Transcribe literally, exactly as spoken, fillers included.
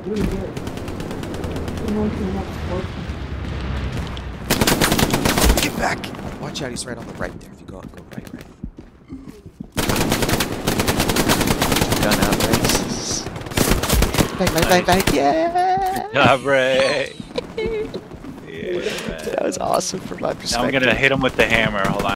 Get back! Watch out, he's right on the right there. If you go up, go right, right. Gun out, races. Bang, bang, bang, bang, yeah! Yeah, Ray. Yeah, that was awesome from my perspective. Now I'm gonna hit him with the hammer. Hold on.